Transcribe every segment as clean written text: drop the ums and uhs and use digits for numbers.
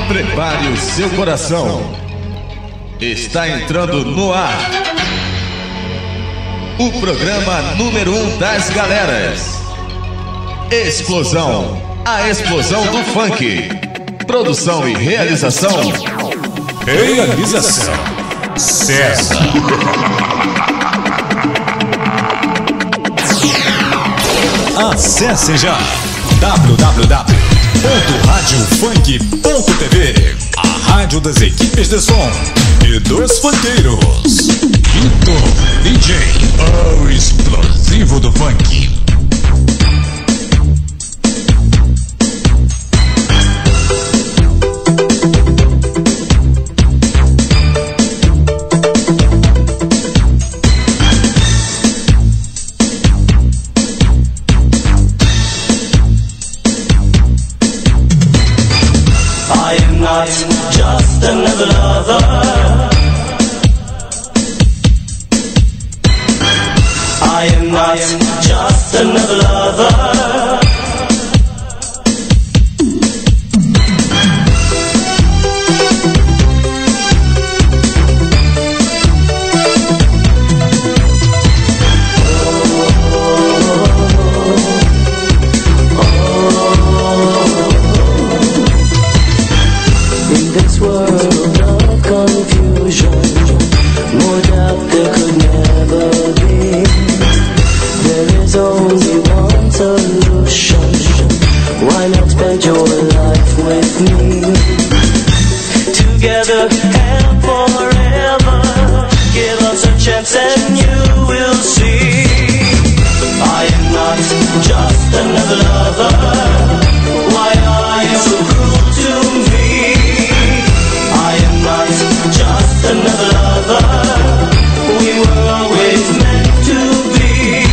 Prepare o seu coração. Está entrando no ar o programa número 1 das galeras. Explosão, a explosão do funk. Produção e realização. Realização César. Acesse já www.radiofunk.tv, a rádio das equipes de som e dos funkeiros. Vitor DJ, o explosivo do funk. Just another lover. I am not just another lover. Together and forever, give us a chance and you will see. I am not just another lover. Why are you so cruel to me? I am not just another lover. We were always meant to be.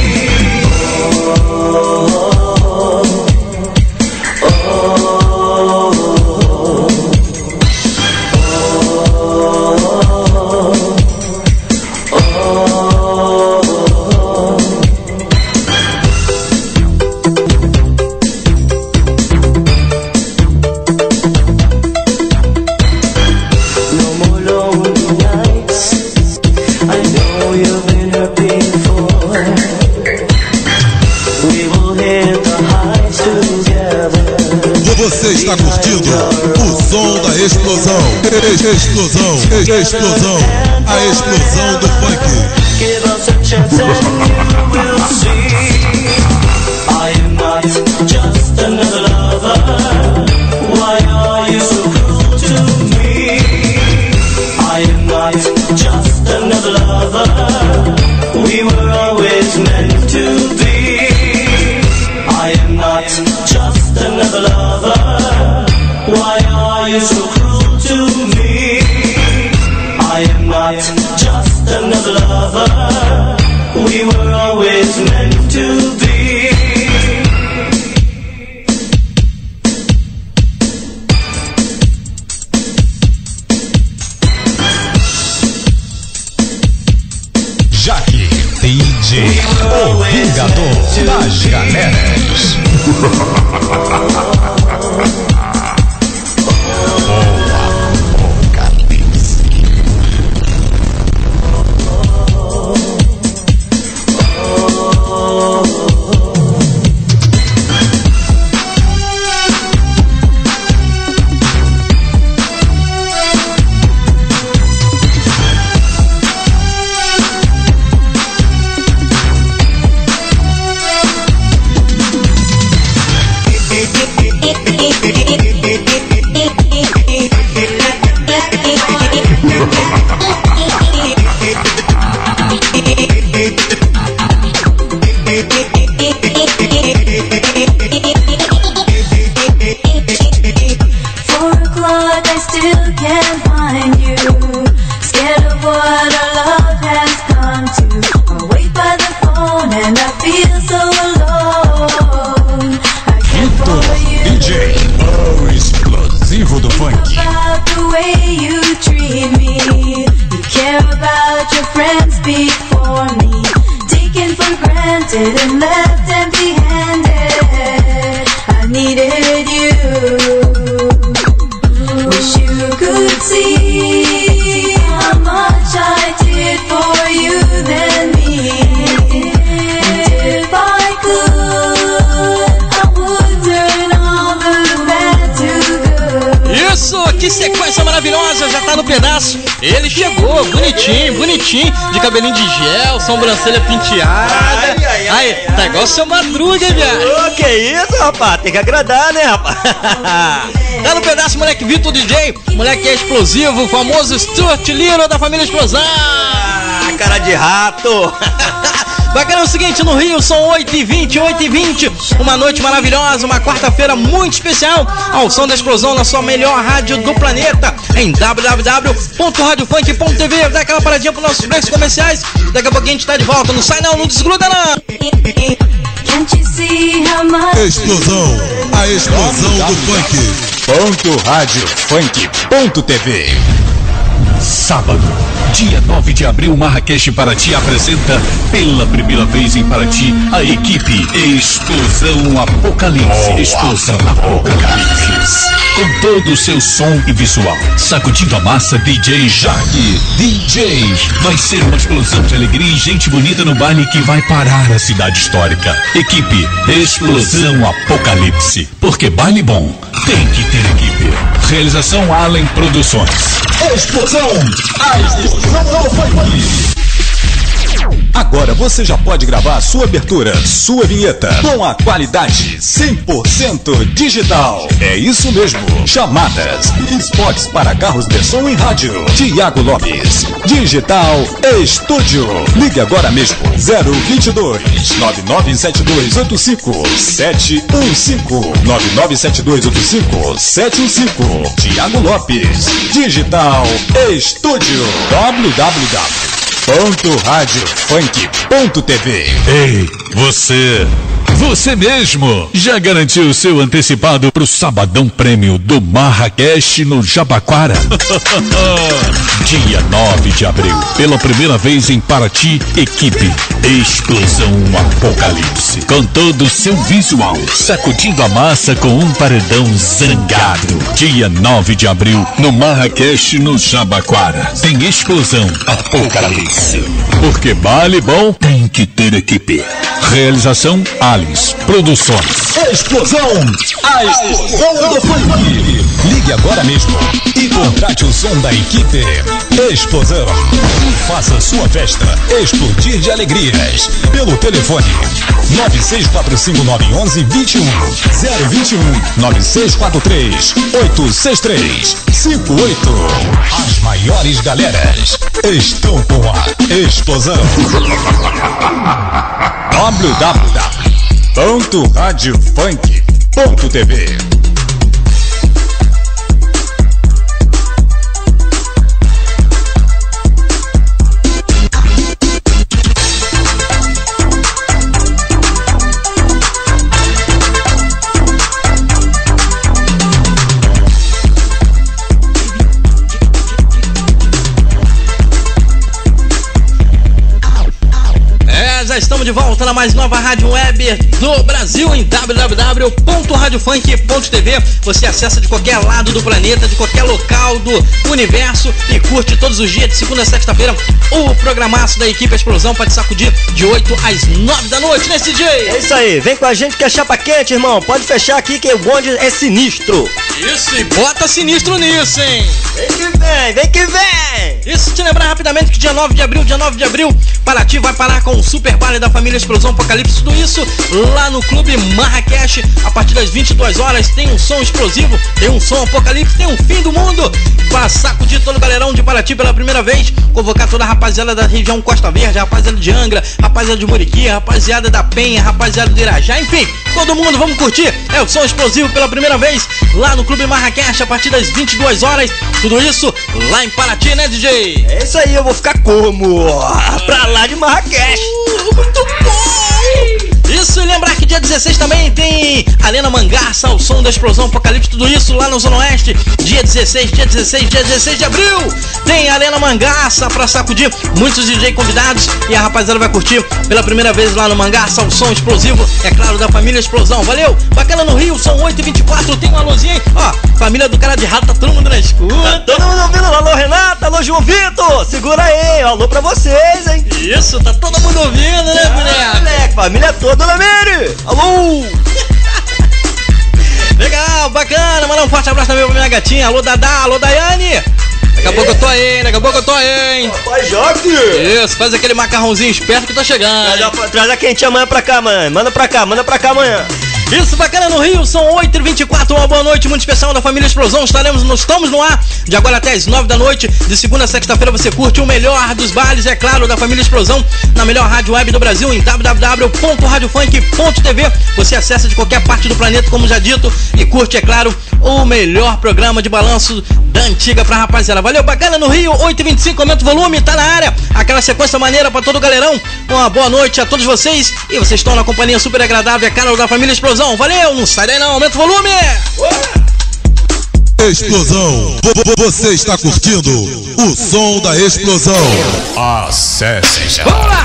Você está curtindo o som da explosão. Explosão, explosão, a explosão do funk. Give us a chance and you will see. I am not just another lover. Why are you so cruel to me? I am not just another lover. We were always meant to be. I am not just another lover. Why are you so cruel to me? I am not just another lover. We were always meant to be. Jaque DJ, o vingador das galeras. And left empty-handed. I needed you. Wish could see how much I did for you, then me. And if I could, I would turn all the bad to good. Isso, que sequência maravilhosa, já tá no pedaço. Ele chegou, bonitinho, de cabelinho de gel, sobrancelha penteada. Aí, tá igual o seu Madruga, hein, viado? Ô, que isso, rapaz? Tem que agradar, né, rapaz? Tá no pedaço, moleque Vitor DJ, moleque é explosivo, o famoso Stuart Little da família Explosão. Cara de rato. Bacana, é o seguinte, no Rio são 8h20, uma noite maravilhosa, uma quarta-feira muito especial, ao som da Explosão na sua melhor rádio do planeta, em www.radiofunk.tv. Dá aquela paradinha pros nossos breaks comerciais, daqui a pouquinho a gente tá de volta, não sai não desgruda não. Can't you see how much Explosão, a explosão do funk. .radiofunk.tv. Sábado, dia 9 de abril, Marrakech Paraty apresenta pela primeira vez em Paraty a equipe Explosão Apocalipse. Explosão Apocalipse. Com todo o seu som e visual. Sacudindo a massa, DJ Jaque. DJ. Vai ser uma explosão de alegria e gente bonita no baile que vai parar a cidade histórica. Equipe Explosão Apocalipse. Porque baile bom tem que ter equipe. Realização Allen Produções. Explosão! A explosão do funk! Agora você já pode gravar a sua abertura, sua vinheta, com a qualidade 100% digital. É isso mesmo. Chamadas, spots para carros de som e rádio. Tiago Lopes, Digital Estúdio. Ligue agora mesmo. 022 997285-715 997285-715. Tiago Lopes, Digital Estúdio. www.radiofunk.tv. Ei, você mesmo já garantiu o seu antecipado pro Sabadão Prêmio do Marrakech no Jabaquara? Dia 9 de abril, pela primeira vez em Paraty, equipe Explosão Apocalipse. Com todo o seu visual, sacudindo a massa com um paredão zangado. Dia 9 de abril, no Marrakech no Jabaquara. Tem Explosão Apocalipse. Porque baile bom tem que ter equipe. Realização Alice Produções. Explosão! A explosão do funk! Ligue agora mesmo e contrate o som da equipe Explosão. E faça sua festa explodir de alegrias. Pelo telefone 9645911121 021-9643-863-58. As maiores galeras estão com a Explosão. www.radiofunk.tv. Já estamos de volta na mais nova rádio web do Brasil em www.radiofunk.tv. Você acessa de qualquer lado do planeta, de qualquer local do universo e curte todos os dias, de segunda a sexta-feira, o programaço da equipe Explosão para te sacudir de 8 às 9 da noite, né, CJ? É isso aí, vem com a gente que é chapa quente, irmão. Pode fechar aqui que o bonde é sinistro. Isso, e bota sinistro nisso, hein? Vem que vem, vem que vem. Isso, te lembrar rapidamente que dia 9 de abril, Paraty vai parar com o Super Baile da família Explosão Apocalipse. Tudo isso lá no Clube Marrakech. A partir das 22 horas tem um som explosivo, tem um som apocalipse, tem um fim do mundo. Pra sacudir todo o galerão de Paraty pela primeira vez. Convocar toda a rapaziada da região Costa Verde, rapaziada de Angra, rapaziada de Muriqui, rapaziada da Penha, rapaziada do Irajá. Enfim, todo mundo, vamos curtir. É o som explosivo pela primeira vez lá no Clube Marrakech a partir das 22 horas. Tudo isso lá em Paraty, né, DJ? É isso aí, eu vou ficar como? Pra lá de Marrakech. Muito bom! Isso, e lembrar que dia 16 também tem Arena Mangarça, o som da Explosão Apocalipse, tudo isso lá no Zona Oeste. Dia 16 de abril, tem Arena Mangarça pra sacudir, muitos DJ convidados e a rapaziada vai curtir pela primeira vez lá no Mangarça, o som explosivo, é claro, da família Explosão. Valeu, bacana no Rio, são 8h24, tem uma luzinha aí, ó, família do cara de rato, tá todo mundo na escuta. Tá todo mundo ouvindo, alô Renata, alô João Vitor, segura aí, alô pra vocês, hein. Isso, tá todo mundo ouvindo, né, boneco? Moleque, família toda, Dona Mary, alô. Legal, bacana, manda um forte abraço também pra minha gatinha, alô Dadá, alô Daiane. Daqui a pouco eu tô aí, hein? Pai Joque. Isso, faz aquele macarrãozinho esperto que tá chegando. Traz a quentinha amanhã pra cá, mãe. Manda pra cá amanhã. Isso, bacana no Rio, são 8h24, uma boa noite muito especial da família Explosão. Estamos no ar, de agora até as 9 da noite, de segunda a sexta-feira você curte o melhor dos bailes, é claro, da família Explosão, na melhor rádio web do Brasil, em www.radiofunk.tv. Você acessa de qualquer parte do planeta, como já dito, e curte, é claro, o melhor programa de balanço da antiga pra rapaziada. Valeu, bacana no Rio, 8h25, aumenta o volume, tá na área, aquela sequência maneira pra todo o galerão. Uma boa noite a todos vocês, e vocês estão na companhia super agradável, é claro, da família Explosão. Valeu, não sai daí não, aumenta o volume. Explosão, você está curtindo o som da Explosão. Acesse já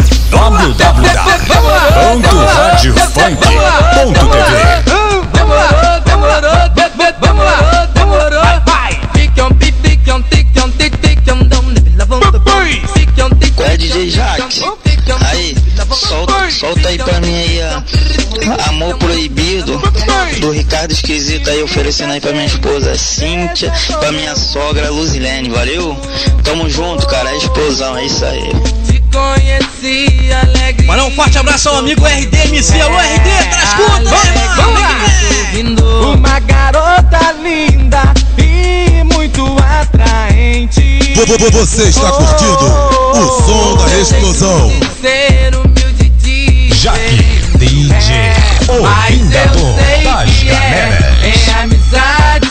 Qual é, DJ Jax? Aí, solta aí pra mim aí, ó. Amor Proibido do Ricardo Esquisito aí, oferecendo aí pra minha esposa Cíntia, pra minha sogra Luzilene, valeu? Tamo junto, cara, é explosão, é isso aí. Manda um forte abraço ao amigo RDMC, alô RD, tá na escuta, vamos lá. Uma garota linda e muito atraente. Você está curtindo o som da Explosão. Jaque DJ, o vingador das galeras. É amizade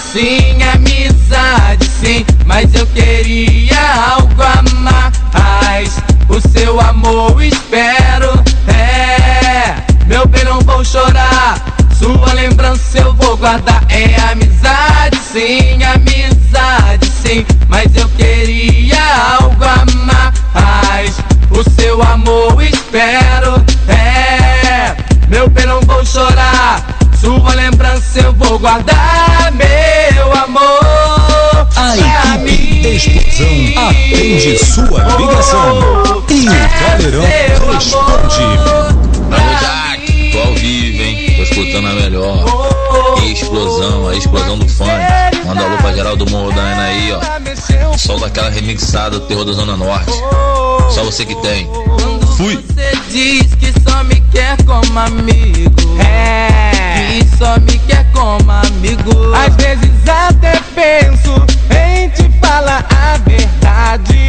sim, mas eu queria algo a mais. O seu amor espero, meu bem, não vou chorar. Sua lembrança eu vou guardar. É amizade sim, mas eu queria algo a mais. O seu amor espero, meu bem, não vou chorar. Sua lembrança eu vou guardar, meu amor. A equipe Explosão atende sua ligação e o galerão responde. Alô Jack, tô ao vivo, hein? Tô escutando a melhor. Explosão, a explosão do funk. Manda alô pra geral do Morro da Ana aí, ó. Sol daquela remixada do Terror da Zona Norte. Só você que tem. Fui. Você diz que só me quer como amigo, que só me quer como amigo. Às vezes até penso em te falar a verdade.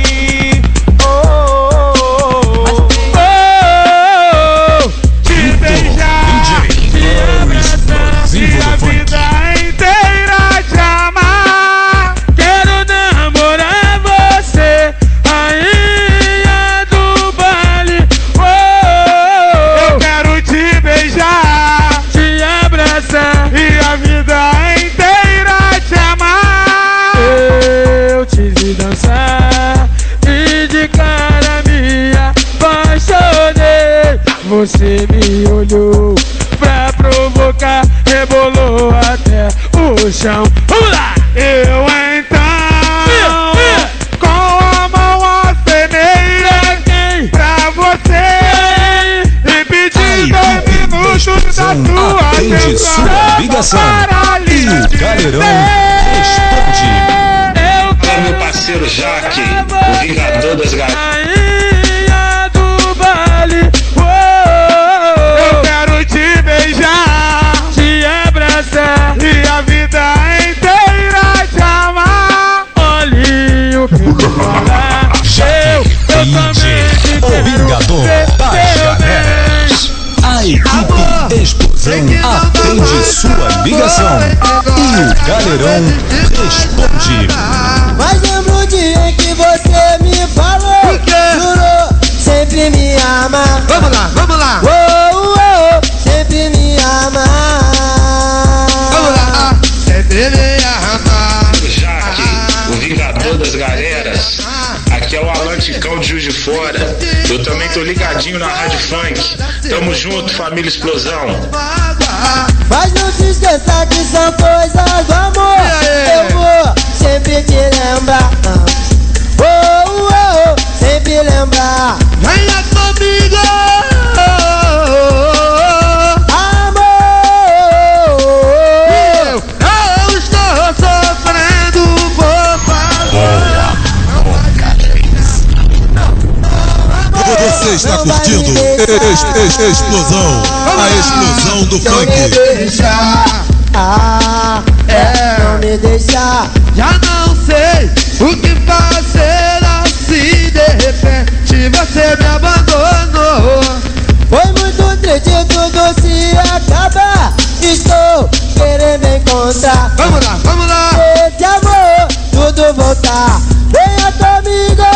Te beijar, te abraçar e a vida inteira te amar. Quero namorar você, rainha do baile. Eu quero te beijar, te abraçar e a vida inteira te amar. Eu te vi dançar e de cara me apaixonei. Você me olhou pra provocar, rebolou até o chão. Vamos lá! Eu então, com a mão acenei pra você e pedi 2 minutos da sua atende sua ligação e o galerão responde. É meu parceiro Jaque, o vingador das galinhas. Rainha do baile, eu quero te beijar, te abraçar e a vida inteira te amar. Olhinho pra falar, eu DJ, o vingador das galeras. A equipe Explosão atende sua ligação e o galerão responde. Mas lembro o dia em que você me falou, jurou sempre me amar. Vamos lá, vamos lá. me amar. Sempre me amar. Jaque, o vingador das galeras. Aqui é o Alan Ticão de Juiz de Fora. Eu também tô ligadinho na Rádio Funk. Tamo junto, família Explosão. Mas não se esqueça que são coisas do amor. Eu vou sempre te lembrar. Sempre lembrar. Venha comigo, amor. Eu estou sofrendo por favor. Você está curtindo Explosão, a explosão do funk. Não me deixar, não me deixar. Já não sei o que fazer assim. De repente você me abandonou. Foi muito triste tudo se acabar. Estou querendo encontrar. Vamos lá. Esse amor, tudo voltar. Venha comigo.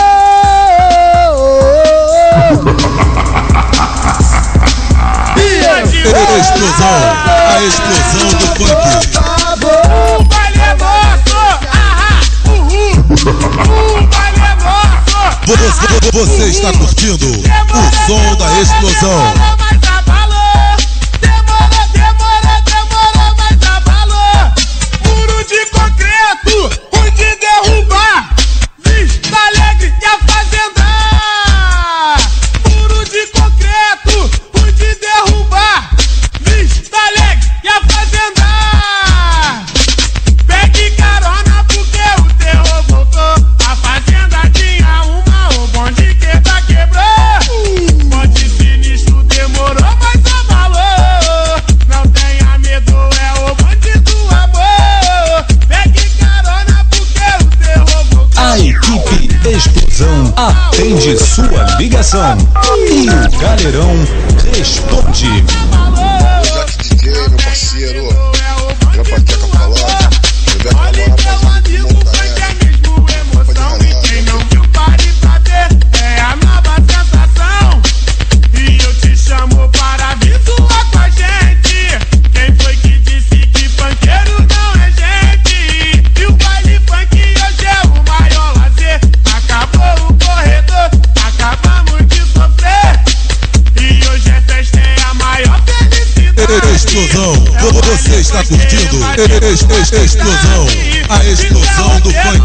Explosão, a explosão do funk. O baile é nosso, Você está curtindo o som da explosão. Demora, mas abalou. Muro de concreto, onde derrubar. Vista Alegre e a Fazenda. Muro de concreto, onde derrubar. Vista Alegre e a Fazenda. Pegue carona porque o terror voltou. A Fazenda tinha uma, o bonde quebrou. Bonde sinistro demorou, mas abalou. Não tenha medo, é o bonde do amor. Pegue carona porque o terror voltou. A equipe Explosão atende sua ligação e o Galerão responde. Jack DJ, meu parceiro, Japaqueca falando. Olha meu amigo, funk é mesmo emoção. E quem não viu, pare pra ver. É a nova sensação. E eu te chamo para vir zoar com a gente. Quem foi que disse que funkeiro não é gente? E o baile funk hoje é o maior lazer. Acabou o corredor, acabamos de sofrer. E hoje é festa, é a maior felicidade. Explosão, você está curtindo Explosão, a explosão do funk.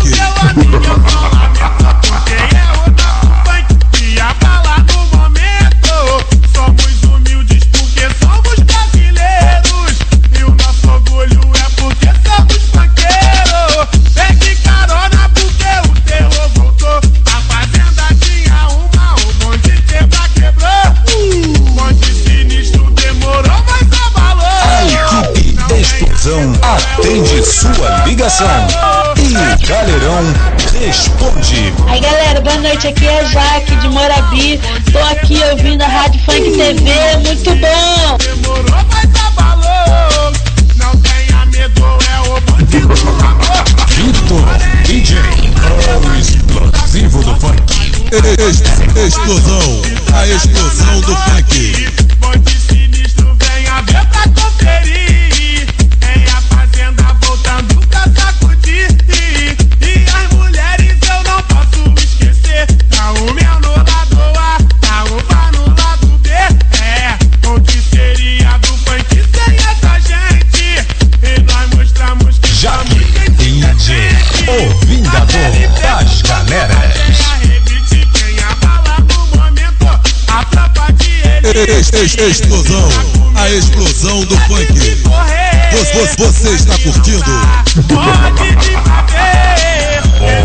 E abalar no momento. Somos humildes porque somos brasileiros. E o nosso orgulho é porque somos funkeiros. Pegue carona porque o terror voltou. A Fazenda tinha uma, o bonde quebrou. Bonde sinistro demorou, mas abalou. A equipe Explosão atende sua ligação e o Galerão responde. Aí galera, boa noite, aqui é a Jaque de Morabi. Tô aqui ouvindo a Rádio Funk TV, muito bom. Demorou, mas abalou. Não tenha medo, é o bonde do amor. Vitor DJ, o explosivo do funk. Explosão, a explosão do funk. Bonde sinistro, venha ver pra conferir. Em a Fazenda voltando pra sacudir. E as mulheres eu não posso esquecer. Tá o meu no lado A, tá o pá no lado B. É, onde seria do funk sem essa gente? E nós mostramos que Jaque DJ, o vingador das galeras. Explosão, a explosão do funk. Você está curtindo? Pode me bater.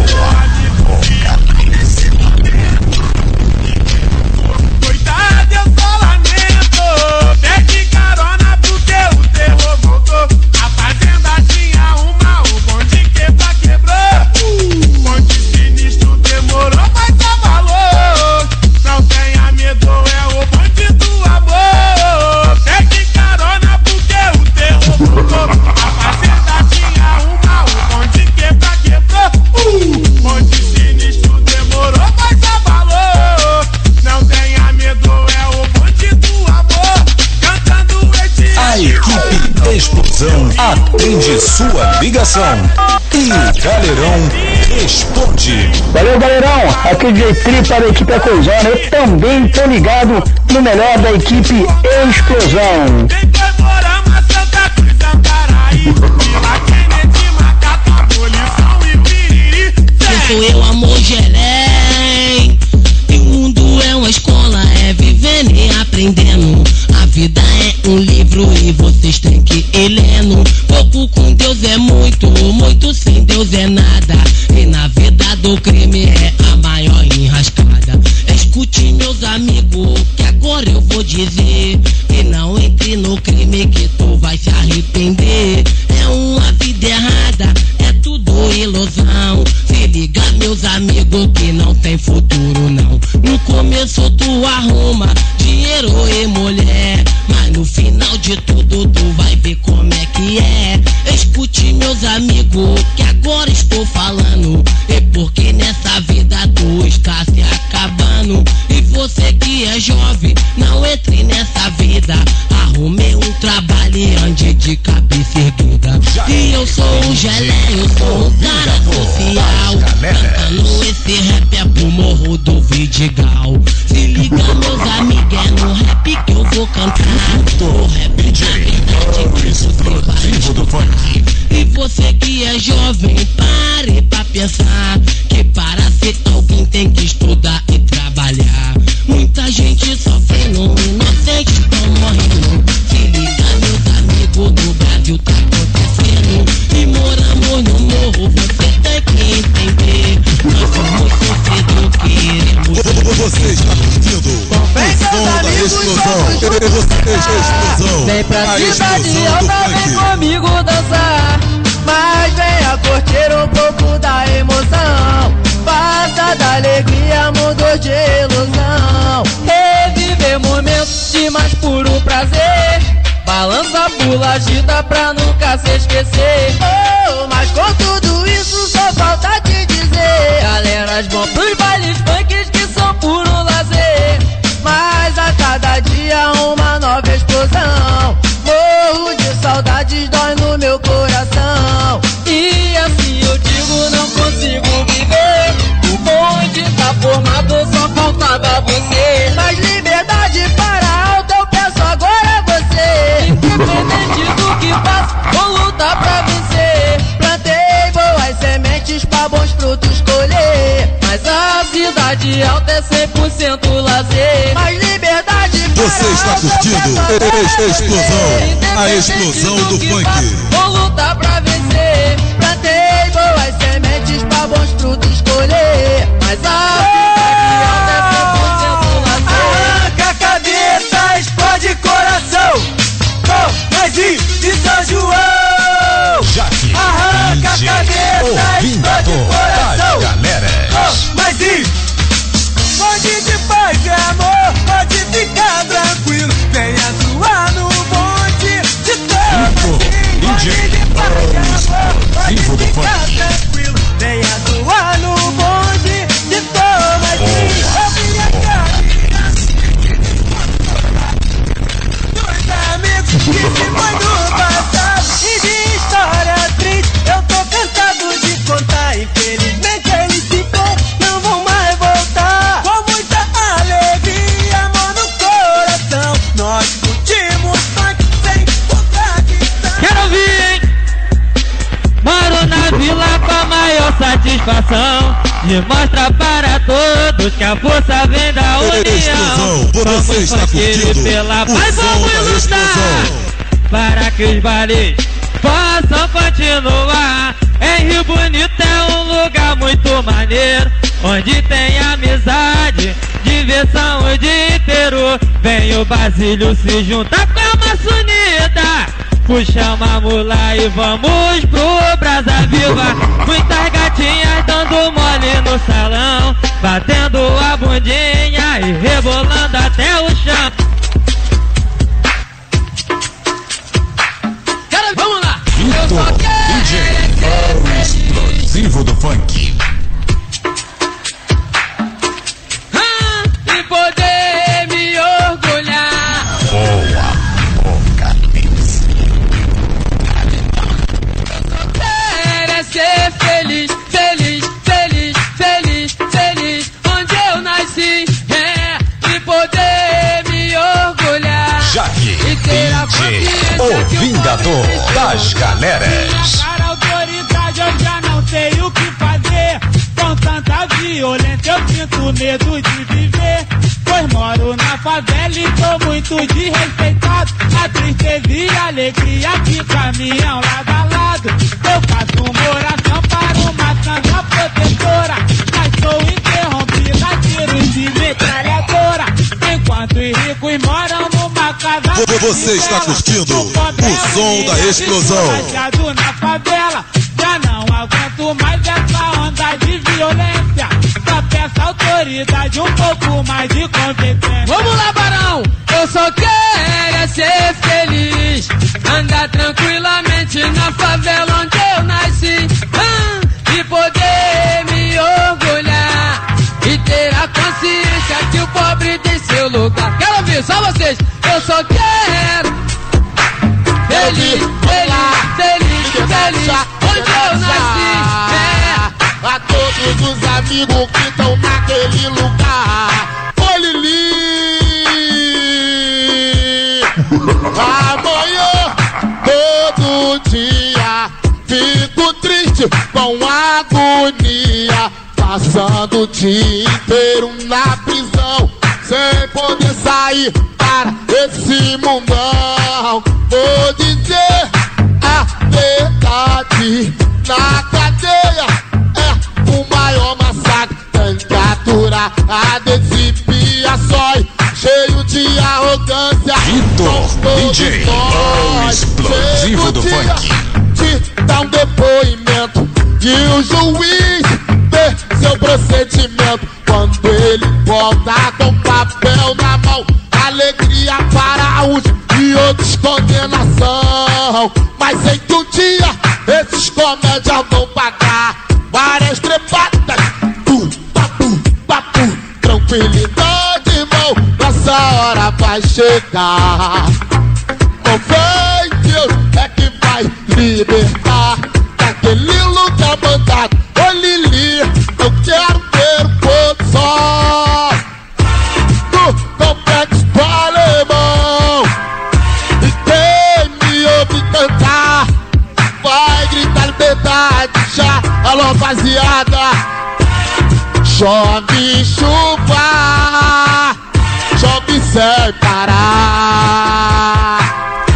Coitado, eu só lamento. Pegue carona porque o terror voltou. A Fazenda tinha uma, o bonde quebrou. Bonde sinistro demorou, mas abalou. Não tenha medo, é o bonde do amor. Pegue carona porque o terror voltou. A Fazenda tinha uma, o bonde atende sua ligação e o Galerão responde. Valeu, Galerão. Aqui é DJ Tri para a equipe Ecosana. Eu também tô ligado no melhor da equipe Explosão. Quem sou eu, amor Gerém? E o mundo é uma escola, é vivendo e aprendendo. A vida é um livro e vocês têm que ir lendo. Pouco com Deus é muito, muito sem Deus é nada. E na vida do crime é a maior enrascada. Escute, meus amigos, que agora eu vou dizer. E não entre no crime que tu vai se arrepender. É uma vida errada, é tudo ilusão. Se liga, meus amigos, que não tem futuro não. No começo tu arruma dinheiro e mulher, mas no final de tudo tu vai ver como é que é. Escute, meus amigos, que agora estou falando. E porque nessa vida tu está se acabando. E você que é jovem, não entre nessa vida. Arrume um trabalho e ande de cabeça erguida. E eu sou o Gelé, eu sou um cara social, cantando esse rap é pro morro do Vidigal. Se liga, meus amigos, é no rap que eu vou cantar. O rap da verdade que você vai escutar. E você que é jovem, pare pra pensar que para ser alguém tem que estudar e trabalhar. Muita gente sofrendo, inocentes estão morrendo. Se liga, meus amigos, no Brasil tá acontecendo. E moramos no morro, você tem que entender. Nós somos sofridos, queremos. Você está curtindo o som da explosão. Vem pra cidade alta, vem comigo dançar. Mas venha curtir um pouco da emoção. Passa da alegria, mundo de ilusão. Reviver momentos de mais puro prazer. Balança, pula, agita pra nunca se esquecer. Oh, mas com tudo isso só falta te dizer. Galeras vão pros bailes funks que são puro lazer. Mas a cada dia uma nova explosão. Morro de saudades, dói no meu coração. E assim eu digo, não consigo viver. O bonde tá formado, só faltava você. Mas liberdade para alto, eu peço agora a você. Independente do que faço, vou lutar pra vencer. Plantei boas sementes pra bons frutos colher. Mas a cidade alta é 100% lazer. Mas liberdade para você está curtindo Explosão, a explosão do funk. Vou lutar pra vencer. Plantei boas sementes pra bons frutos colher. Mas a cidade alta é 100% lazer. Arranca a cabeça, explode coração. Oh, mas e de São João? Jaque, arranca a cabeça, explode coração. Oh, mas e pode de paz e amor, pode ficar tranquilo. Venha zoar no bonde de todo. Pode de paz e amor, pode ficar tranquilo. Venha zoar no bonde de todo. Eu vim dos amigos que se foi no passado e de história triste. Eu tô cansado de contar, infelizmente eles se foram, não vão mais voltar. Com muita alegria, amor no coração, nós curtimos funk sem contradição. Quero ouvir, hein? Moro na vila com a maior satisfação de mostrar para todos que a força vem da união. Você está curtindo pela paz, o som vamos da lutar explosão. para que os bailes possam continuar. Em Rio Bonito é um lugar muito maneiro, onde tem amizade, diversão o dia inteiro. Vem o Basílio se juntar com a massa unida. Puxamos a mula e vamos pro Brasa Viva. Muitas gatinhas dando mole no salão, batendo a bundinha e rebolando até o chão. Cara, vamos lá! Vitor DJ, o explosivo do funk. E poder me orgulhar. Boa Apocalipse. das galeras. Para a autoridade eu já não sei o que fazer. Com tanta violência eu sinto medo de viver. Pois moro na favela e tô muito desrespeitado. A tristeza e a alegria que caminham lado a lado. Eu faço uma oração para uma santa protetora, mas sou interrompida a tiros de metralhadora. Enquanto os ricos moram numa casa. Você está curtindo o som da explosão. Na favela, já não aguento mais essa onda de violência. Só peço à autoridade um pouco mais de competência. Vamos lá, Barão! Eu só quero é ser feliz, andar tranquilamente na favela onde eu nasci, e poder me orgulhar e ter a consciência que o pobre tem seu lugar. Quero ouvir, só vocês! Eu só quero feliz, feliz, feliz, feliz, onde eu nasci. A todos os amigos que estão naquele lugar. Oi, Lili! Amanhã, todo dia, fico triste com agonia, passando o dia inteiro na prisão, sem poder sair para esse mundão. Vou dizer a verdade, na cadeia é o maior massacre. Tem que aturar a expiações, cheio de arrogância. Vitor, DJ, o explosivo do funk. De dar um depoimento e o juiz vê seu procedimento. Quando ele volta com papel na mão, alegria para uns e outros condenação. Mas sei que um dia esses comédias vão pagar várias trepadas. Papu, tranquilidade, irmão, nossa hora vai chegar. Com fé em Deus é que vai libertar daquele lugar mandado. Ô Lili, eu quero ver o pôr do sol do complexo do Alemão. E quem me ouve cantar vai gritar liberdade já. Alô, rapaziada. Chove chuva, chove sem parar.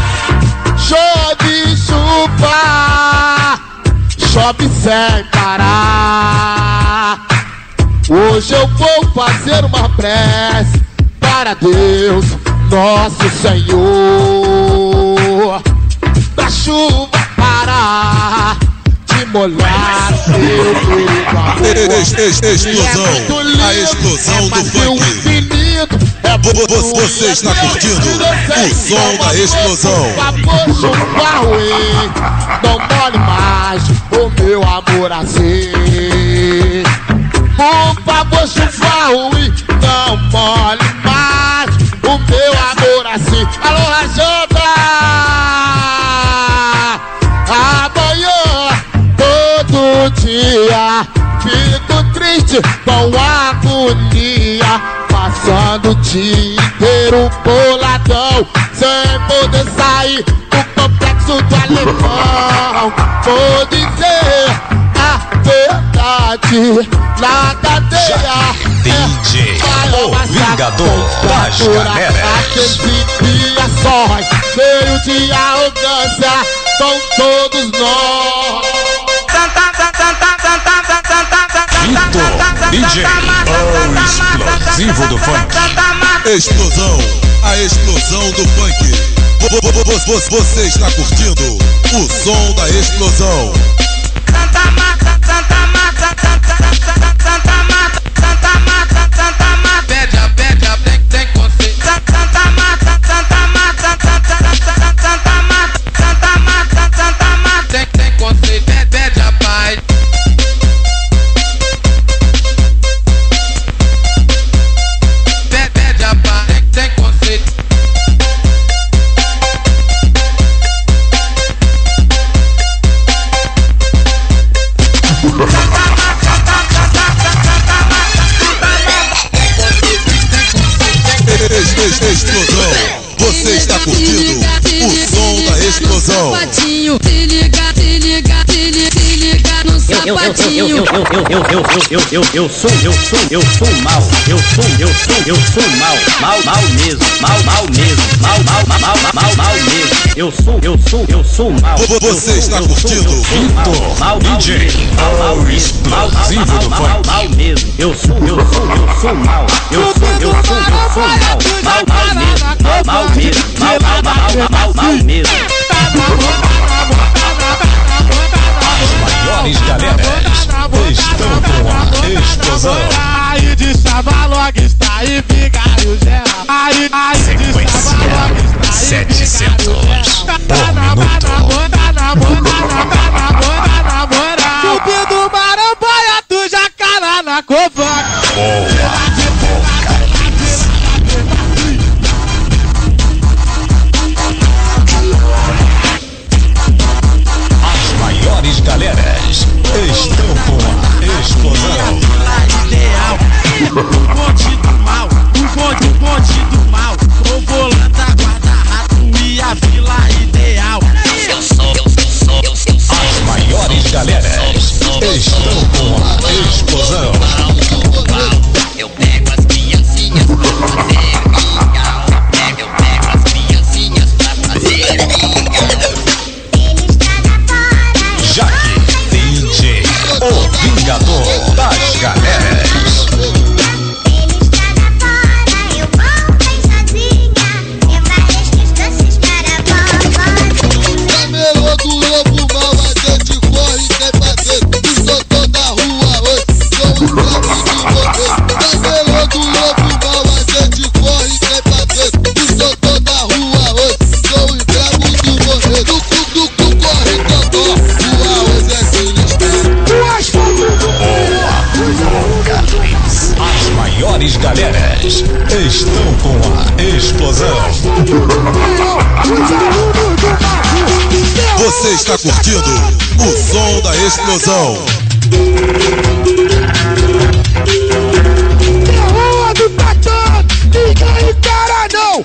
Chove chuva, chove sem parar. Hoje eu vou fazer uma prece para Deus, nosso Senhor, pra chuva parar de molhar seu corpo. Explosão, a explosão do funk. Você está curtindo o som da explosão. Por favor, chuva ruim, não mole mais o meu amor assim. Por favor, chuva ruim, não mole mais o meu amor assim. Alô, Rajota! Amanhã, todo dia, fico triste com agonia, passando o dia inteiro boladão, sem poder sair do complexo do Alemão. Vou dizer a verdade, na cadeia DJ, o vingador das galeras. Expiações, cheio de arrogância, com todos nós. Vitor, DJ, o explosivo do funk. Explosão, a explosão do funk. Você está curtindo o som da explosão. Pede a tem conceito. Tem conceito, pede a paz. Pede a paz, tem conceito. sou mal. Eu sou mal. Mal mesmo. Mal mesmo. Mal mesmo. Eu sou mal. Você está curtindo Vitor DJ, o explosivo do funk. Mal mesmo. Eu sou mal. Eu sou mal. Mal mesmo. Mal mesmo. As maiores galeras estão com a explosão. Aí de Savalog está e vigário geral. Sequência 700 por minuto. Subindo Marambaia, tu já cala na covaca. Boa Apocalipse. As maiores galeras estão com a explosão. Ideal, o bonde do mal, o bonde do mal. O volanta, guarda-rato e a vila ideal. As maiores galeras estão com a explosão. Eu pego as criancinhas pra fazer eu pego as criancinhas pra fazer Jaque DJ, o vingador das galeras. Camelô do lobo mal, a gente corre sem fazer. E sou toda rua hoje, sou o tempo de morrer. Camelô do lobo mal, a gente corre sem fazer. E sou toda rua hoje, sou o tempo de morrer. Do corre totó, rua hoje é sinistro. Apocalipse. As maiores galeras estão com a explosão. Você está curtindo o som da explosão. Terror do Tatã, ninguém encara não.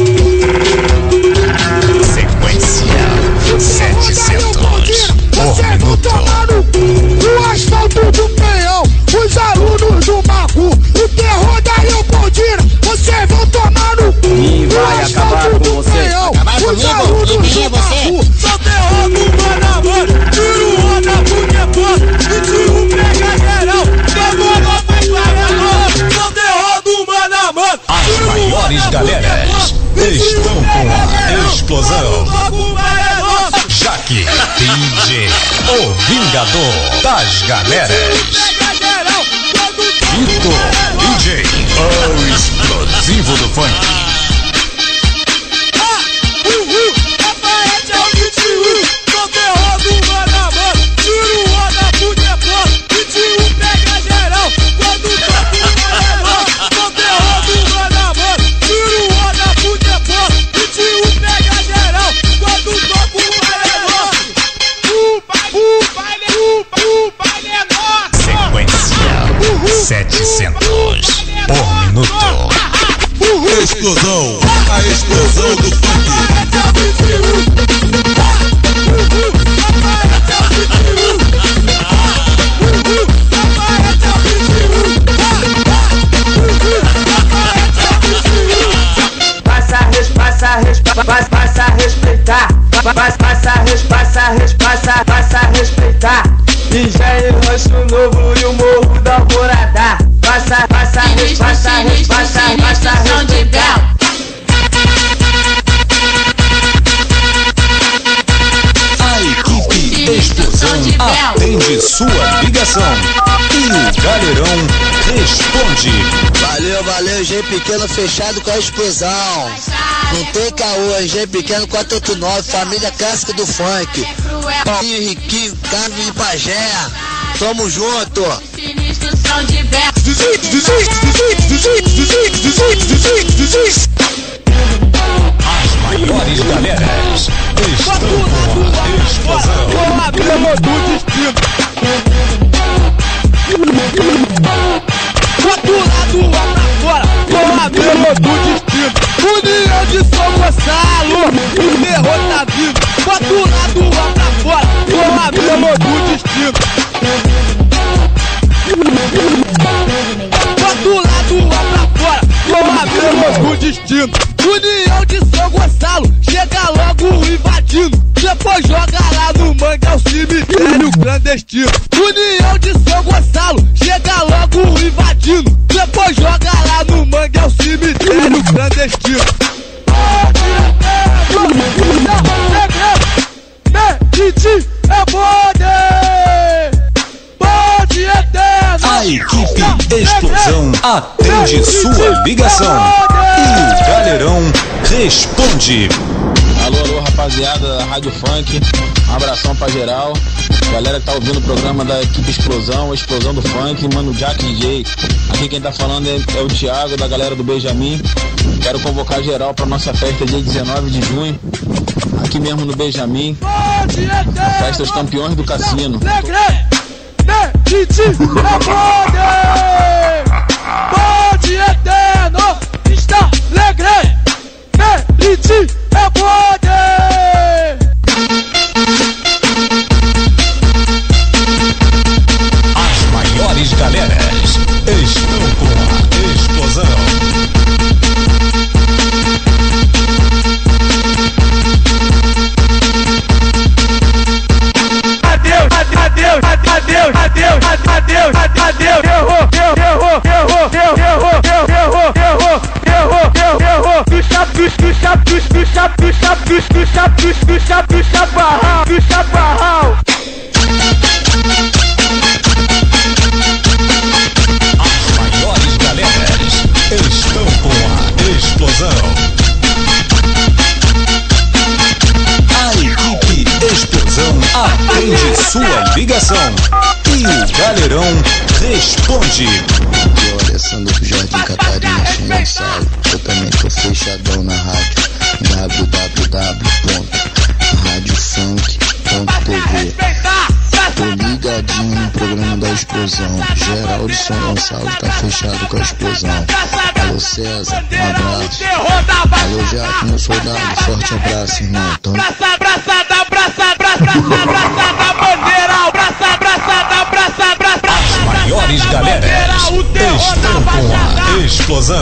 Sequência 700 por minuto. O asfalto do Penhão, os alunos do Magu, o terror da Leopoldina, vocês vão tomar no cu. E vai acabar com você. Acabar comigo? E quem é você? Sou terror do mano a mano, tiro onda porque posso, e tiro pega geral, demora vai clarear. Sou terror do mano a mano. As maiores galeras estão com a explosão. Jaque DJ, o vingador das galeras. Vitor DJ, o explosivo do funk. Sequência 700 por minuto. Explosão, a explosão do funk. Passa a respeitar. Passa a respeitar. Engenho, rancho novo e o morro da Alvorada. Passa a respeitar. A equipe Explosão atende sua ligação e o Galerão responde. Valeu, G Pequeno fechado com a explosão. Não tem caô, G Pequeno 489, família clássica do funk. Paulinho, Riquinho, Carlos e Pajé. Tamo junto. Sinistro som de Bel. As maiores galeras estão com a explosão. do destino. Rotulado lá pra fora, com a vila do destino. União de São Gonçalo, o terror tá vivo. Rotulado lá pra fora, com a vila do destino. clandestino. União de São Gonçalo, chega logo invadindo. Depois joga lá no mangue, é o cemitério clandestino. Medite é bode eterno. A equipe Explosão atende sua ligação e o Galerão responde. Alô, alô, rapaziada da Rádio Funk, um abração pra geral. Galera que tá ouvindo o programa da equipe Explosão, a Explosão do Funk, mano, Jack DJ. Aqui quem tá falando é o Thiago, da galera do Benjamin. Quero convocar geral pra nossa festa dia 19 de junho, aqui mesmo no Benjamin. A festa dos campeões do cassino. Bode eterno, está alegre. Medite é bode. As maiores galeras estão com a Explosão. As maiores galeras estão com a Explosão. A equipe Explosão atende sua ligação e o Galerão responde. Eu, Alessandro do Jardim Catarina, Gonçalo. Eu também tô fechadão na rádio www.radiofunk.tv. Tô ligadinho no programa da Explosão. Geral de São Gonçalo tá fechado com a Explosão. Alô César, um abraço. Alô Jaque, meu soldado, forte abraço, irmão. As maiores galeras estão com a Explosão.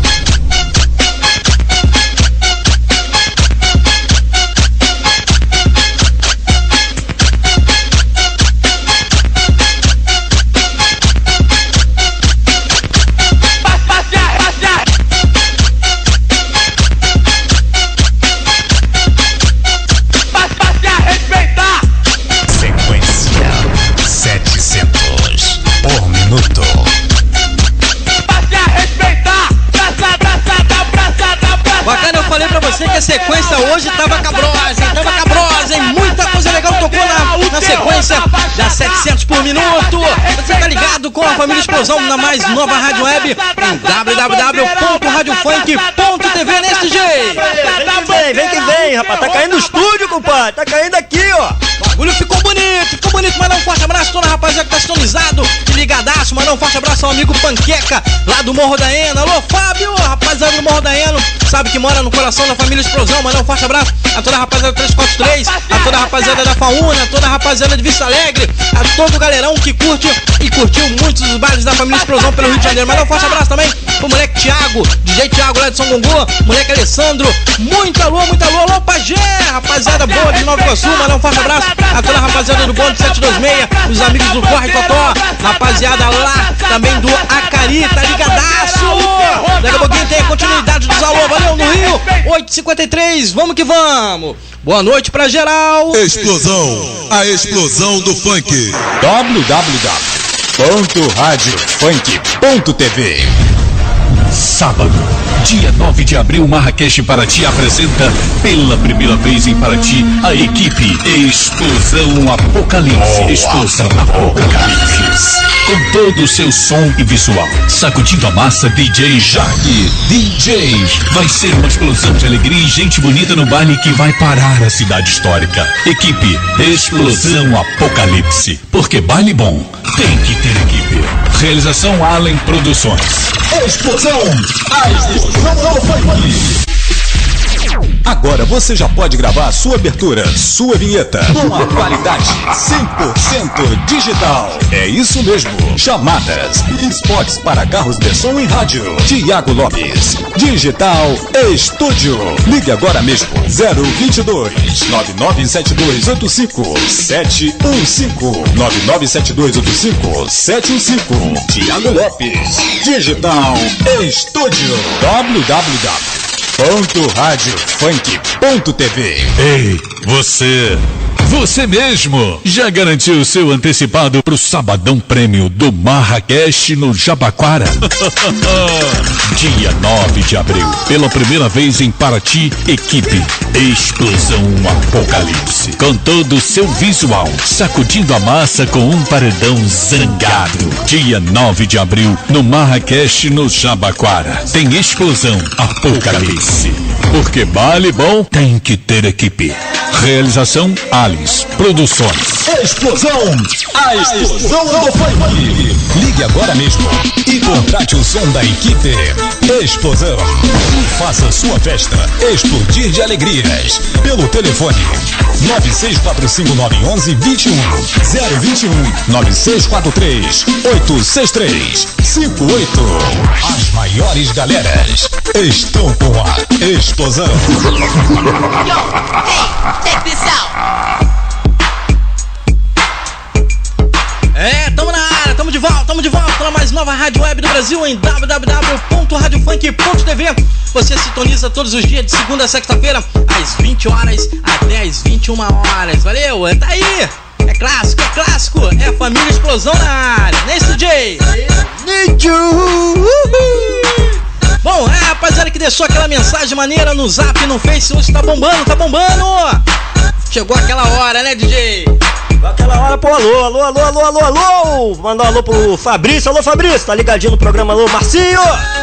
Bacana, eu falei pra você que a sequência hoje tava cabrosa, hein? Muita coisa legal tocou na sequência das 700 por minuto. Você tá ligado com a família Explosão na mais nova rádio web em www.radiofunk.tv, né, DJ? Vem que vem, rapaz. Tá caindo no estúdio, compadre. Tá caindo aqui, ó. O bagulho ficou bonito. Mandar um forte abraço a toda a rapaziada que tá sintonizado e ligadaço. Mandar um forte abraço ao amigo Panqueca, lá do Morro da Ena. Alô, Fábio, rapaziada do Morro da Ena, sabe que mora no coração da família Explosão. Mandar um forte abraço a toda a rapaziada do 343, a toda a rapaziada da Faúna, a toda a rapaziada de Vista Alegre, a todo o galerão que curte e curtiu muitos dos bailes da família Explosão pelo Rio de Janeiro. Mandar um forte abraço também pro moleque Thiago, DJ Thiago lá de São Gongo, moleque Alessandro, muita alô, alô, Pajé, rapaziada boa de Nova Iguaçu. Mandar um forte abraço a toda a rapaziada do Bonde 726, os amigos do Corre Totó, rapaziada lá também do Acari, tá ligadaço? Daqui a pouquinho tem a continuidade dos alô, valeu no Rio, 8h53, vamos que vamos. Boa noite pra geral. Explosão, a explosão do funk. www.radiofunk.tv. Sábado, dia 9 de abril, Marrakech Paraty apresenta pela primeira vez em Paraty a equipe Explosão Apocalipse. Explosão Apocalipse. Com todo o seu som e visual. Sacudindo a massa, DJ Jaque. DJ. Vai ser uma explosão de alegria e gente bonita no baile que vai parar a cidade histórica. Equipe Explosão Apocalipse. Porque baile bom tem que ter equipe. Realização Allen Produções. Explosão! A explosão do funk! Agora você já pode gravar sua abertura, sua vinheta, com a qualidade 100% digital. É isso mesmo. Chamadas, spots para carros de som e rádio. Tiago Lopes, Digital Estúdio. Ligue agora mesmo. 022 997285 715 997285 715. Tiago Lopes, Digital Estúdio. www.radiofunk.tv. Ei, você mesmo já garantiu seu antecipado pro Sabadão Prêmio do Marrakech no Jabaquara? Dia 9 de abril, pela primeira vez em Paraty, equipe Explosão Apocalipse, com todo o seu visual, sacudindo a massa com um paredão zangado. Dia 9 de abril, no Marrakech no Jabaquara, tem Explosão Apocalipse. Porque baile bom tem que ter equipe. Realização Alice Produções. Explosão! A explosão do funk! Ligue agora mesmo e contrate o som da equipe Explosão. E faça sua festa explodir de alegrias pelo telefone 9645911121 021 9643-863-58. As maiores galeras estão com a Explosão. Check this out. Tamo na área, tamo de volta na mais nova rádio web do Brasil em www.radiofunk.tv. Você sintoniza todos os dias de segunda a sexta-feira às 20 horas até às 21 horas. Valeu? Tá aí. É clássico, é família Explosão na área, né, DJ? Bom, rapaziada que deixou aquela mensagem maneira no Zap, no Face, hoje tá bombando. Chegou aquela hora, né, DJ? Aquela hora, pô, alô. Mandar um alô pro Fabrício. Alô, Fabrício, tá ligadinho no programa? Alô, Marcinho.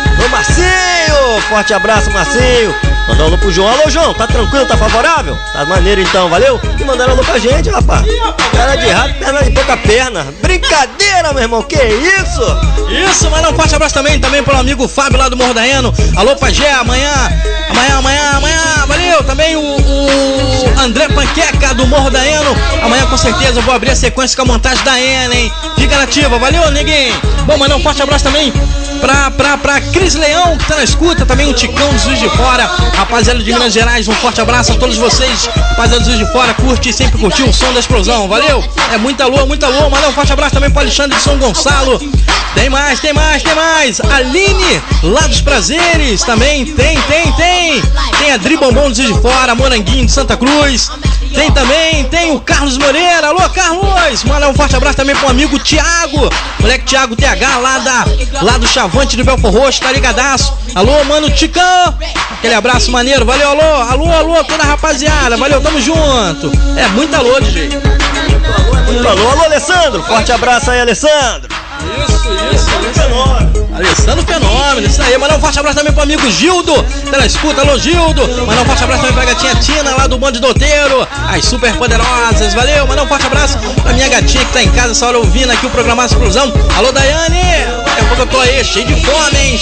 Forte abraço, Marcinho. Mandar um alô pro João. Alô, João, tá tranquilo, tá favorável? Tá maneiro então, valeu? E mandaram alô pra gente, rapaz. Cara de rato, perna de pouca perna. Brincadeira, meu irmão, que isso? Isso, mas um forte abraço também pro amigo Fábio lá do Morro da Eno. Alô, Pajé, amanhã, valeu. Também o André Panqueca do Morro da Eno. Amanhã com certeza eu vou abrir a sequência com a montagem da Ena, hein? Fica nativa, valeu, neguinho. Bom, mandar um forte abraço também pra Cris Leão, que tá na escuta, também o Ticão dos Juiz de Fora, rapaziada de Minas Gerais, um forte abraço a todos vocês, rapaziada dos Juiz de Fora, sempre curtiu o som da Explosão, valeu? É muita lua, mandar um forte abraço também pro Alexandre de São Gonçalo. Tem mais, Aline, lá dos Prazeres, também, tem a Dri Bombom dos Juiz de Fora, Moranguinho de Santa Cruz, tem o Carlos Moreira, alô Carlos, manda um forte abraço também pro amigo Thiago, moleque Thiago TH lá do Chavante do Belfor Roxo, tá ligadaço, alô mano Ticão, aquele abraço maneiro, valeu, alô, toda a rapaziada, valeu, tamo junto, é muita alô, DJ. Alô, Alessandro, forte abraço aí, Alessandro. Isso. Alessandro Fenômeno, isso aí. Mandar um forte abraço também pro amigo Gildo, tá na escuta, alô Gildo. Mandar um forte abraço também pra gatinha Tina, lá do Bonde Doteiro, as super poderosas, valeu. Mandar um forte abraço pra minha gatinha que tá em casa essa hora ouvindo aqui o programa Explosão. Alô Daiane, daqui a pouco eu tô aí, cheio de fome, hein.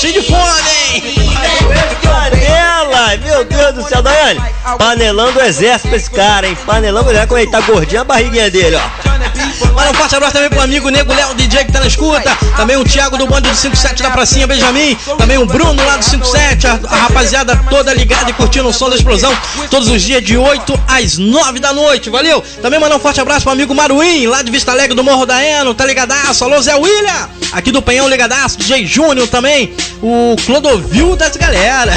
Panela, meu Deus do céu, Daiane. Panelando o exército esse cara, hein. Panelando, olha como ele tá gordinho a barriguinha dele, ó. Manda um forte abraço também pro amigo Nego Léo, DJ que tá na escuta. Também o Thiago do Bonde do 57 da Pracinha, Benjamin. Também o Bruno lá do 57. A rapaziada toda ligada e curtindo o som da Explosão. Todos os dias de 8 às 9 da noite, valeu? Também mandar um forte abraço pro amigo Maruim, lá de Vista Alegre do Morro da Eno, tá ligadaço? Alô Zé William, aqui do Penhão ligadaço. DJ Júnior também. O Clodovil das galera.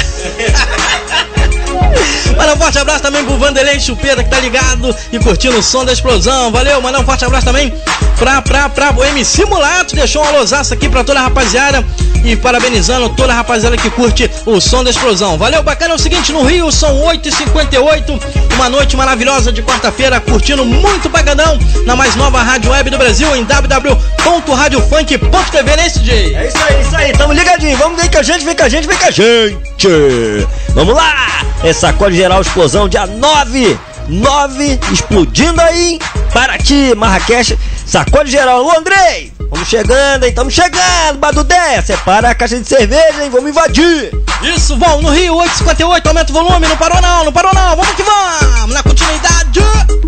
Manda um forte abraço também pro Vanderlei Chupeta, que tá ligado e curtindo o som da Explosão, valeu? Mandar um forte abraço também pra o MC Mulato, deixou um alôzaço aqui pra toda a rapaziada e parabenizando toda a rapaziada que curte o som da Explosão, valeu? Bacana é o seguinte, no Rio são 8h58, uma noite maravilhosa de quarta-feira, curtindo muito pagadão na mais nova rádio web do Brasil em www.radiofunk.tv, né, DJ? É isso aí, tamo ligadinho, vamos ver com a gente, vem com a gente. Vamos lá, é Sacode Geral Explosão, dia 9, explodindo aí, Paraty, Marrakech, Sacode Geral, alô Andrei! Vamos chegando, hein? Tamo chegando, Badudé. Separa a caixa de cerveja, hein? Vamos invadir. Isso, vamos no Rio, 858, aumenta o volume. Não parou não, não parou não. Vamos que vamos. Na continuidade.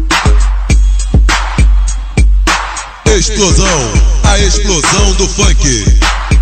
Explosão, a explosão do funk.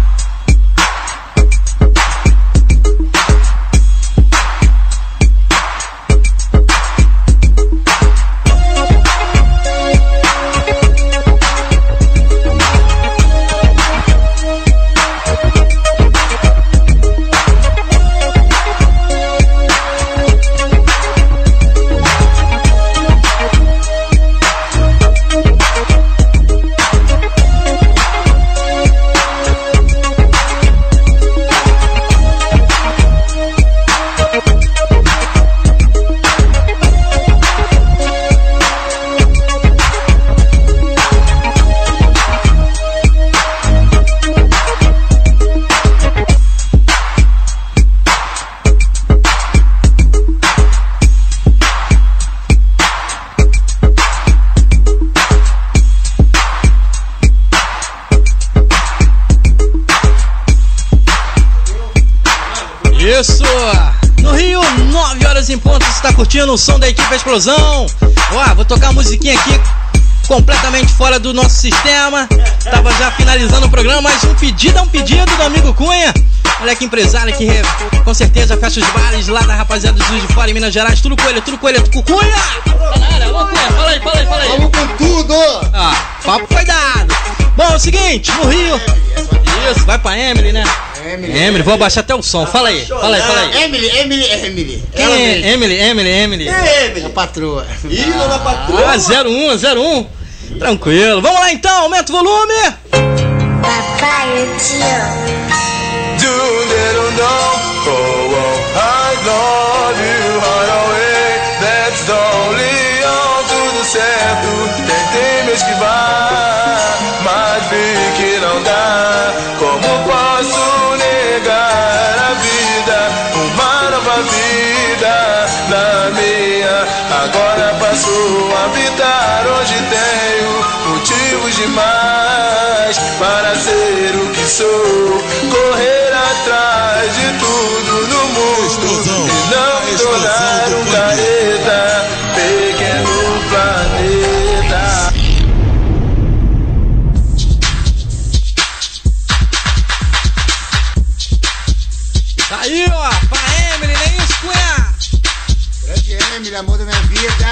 Isso! No Rio, 9 horas em ponto, você está curtindo o som da equipe Explosão. Ó, vou tocar uma musiquinha aqui completamente fora do nosso sistema. Tava já finalizando o programa, mas um pedido é um pedido do amigo Cunha. Moleque empresário que com certeza fecha os bares lá da rapaziada dos de fora em Minas Gerais. Tudo com ele, tudo com ele, tudo com Cunha! Alô, Cunha, fala aí. Vamos com tudo! Ah, papo foi dado. Bom, é o seguinte, no Rio... Isso, vai pra Emily, né? Emily, vou abaixar até o som. Fala aí. Emily. Quem é? Emily. A patroa. Ih, dona patroa. Ah, 01. Tranquilo. Vamos lá então, aumenta o volume. Papai, eu te amo. I love you right away. That's only on tudo certo. Tentei me esquivar, mas vi que não dá. Como posso negar a vida? Uma nova vida na minha. Agora passou a habitar onde tenho motivos demais para ser o que sou. Correr atrás de tudo no mundo e não me tornar um careta, pequeno planeta. Tá aí, ó, pra Emily, não é isso, Cunha? Grande Emily, amor da minha vida.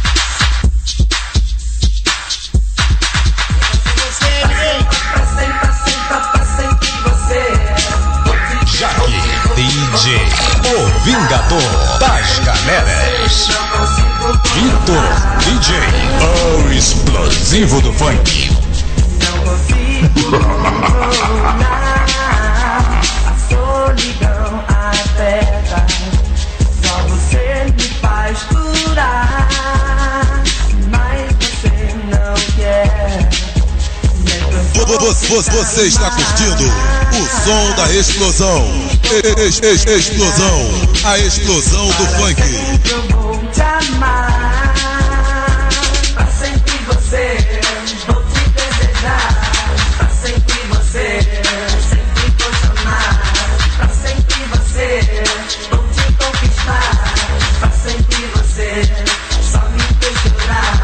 Jaque DJ, o Vingador das Galeras. Vitor DJ, o explosivo do funk. A solidão afeta, só você me faz curar, mas você não quer. Você está curtindo o som da explosão. Explosão, a explosão do funk. Eu vou te amar, pra sempre você, vou te desejar, pra sempre você, sempre vou te amar, pra sempre você, vou te conquistar, pra sempre você, só me fez chorar.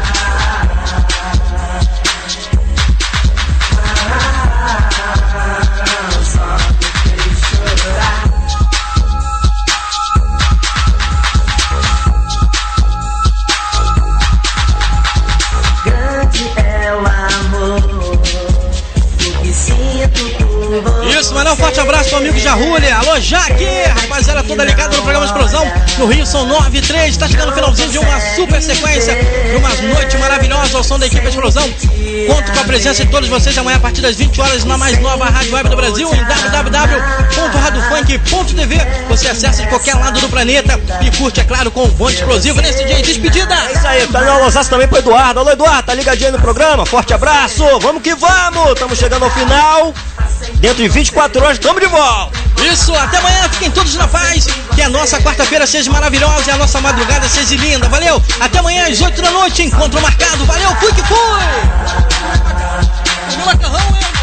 Isso, mas não, forte abraço pro amigo Jarulha. Alô, Jaque! Rapaziada toda ligada no programa Explosão. No Rio são 9h03. Tá chegando o finalzinho de uma super sequência, de uma noite maravilhosa ao som da equipe Explosão. Conto com a presença de todos vocês amanhã a partir das 20 horas na mais nova Rádio Web do Brasil, em www.radiofunk.tv. Você acessa de qualquer lado do planeta e curte, é claro, com o bonde explosivo nesse dia. Despedida! É isso aí, tá dando um alôzaço também pro Eduardo. Alô, Eduardo, tá ligadinho no programa? Forte abraço, vamos que vamos! Estamos chegando ao final. Dentro de 24 horas, estamos de volta. Isso, até amanhã, fiquem todos na paz. Que a nossa quarta-feira seja maravilhosa e a nossa madrugada seja linda. Valeu, até amanhã às 8 da noite, encontro marcado. Valeu, fui que fui! Meu macarrão é...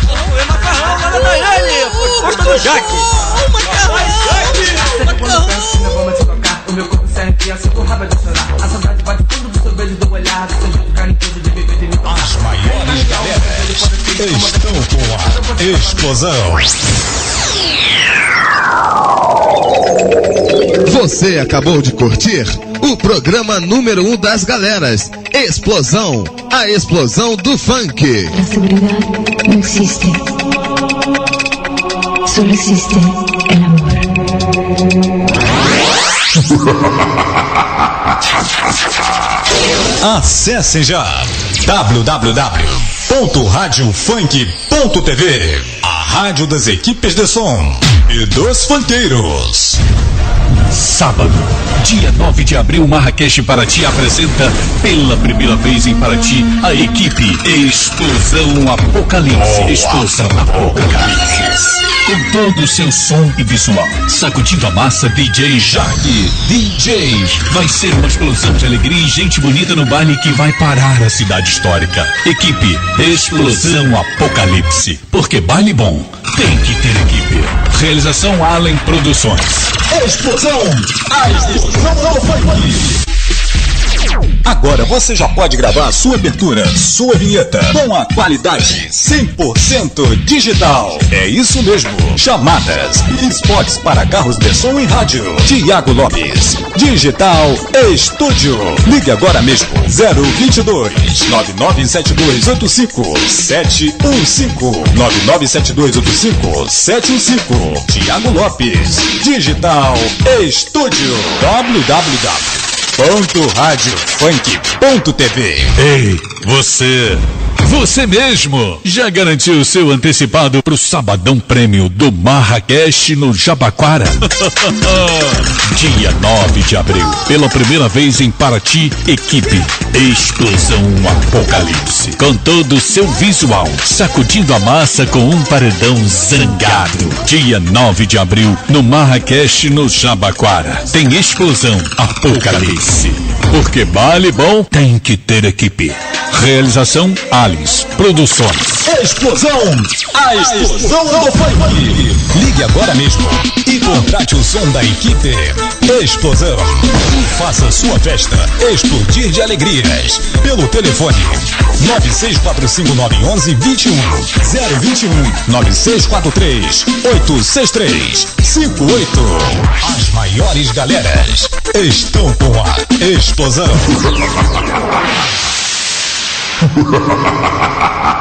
estão com a Explosão. Você acabou de curtir o programa número 1 das galeras, Explosão, a explosão do funk. La seguridad no existe. Solo existe el amor. Acesse já www.radiofunk.tv, a rádio das equipes de som e dos funkeiros. Sábado, dia 9 de abril, Marrakech Paraty apresenta pela primeira vez em Paraty a equipe Explosão Apocalipse. Explosão Apocalipse. Com todo o seu som e visual, sacudindo a massa, DJ Jaque. DJ, vai ser uma explosão de alegria e gente bonita no baile que vai parar a cidade histórica. Equipe Explosão Apocalipse. Porque baile bom tem que ter equipe. Realização Allen Produções. Explosão! A explosão do funk! Agora você já pode gravar sua abertura, sua vinheta, com a qualidade 100% digital. É isso mesmo. Chamadas, spots para carros de som e rádio. Tiago Lopes, Digital Estúdio. Ligue agora mesmo. 022 997285 997285 715. Tiago Lopes, Digital Estúdio. www.radiofunk.tv. Ei, você mesmo, já garantiu o seu antecipado pro Sabadão Prêmio do Marrakech no Jabaquara? Dia 9 de abril, pela primeira vez em Paraty, equipe Explosão Apocalipse. Com todo o seu visual, sacudindo a massa com um paredão zangado. Dia 9 de abril, no Marrakech no Jabaquara. Tem Explosão Apocalipse. Porque baile bom tem que ter equipe. Realização Alice Produções. Explosão! A explosão do funk! Ligue agora mesmo e contrate o som da equipe Explosão. E faça sua festa explodir de alegrias. Pelo telefone 9645911121 021 9643 863 58. As maiores galeras estão com a Explosão.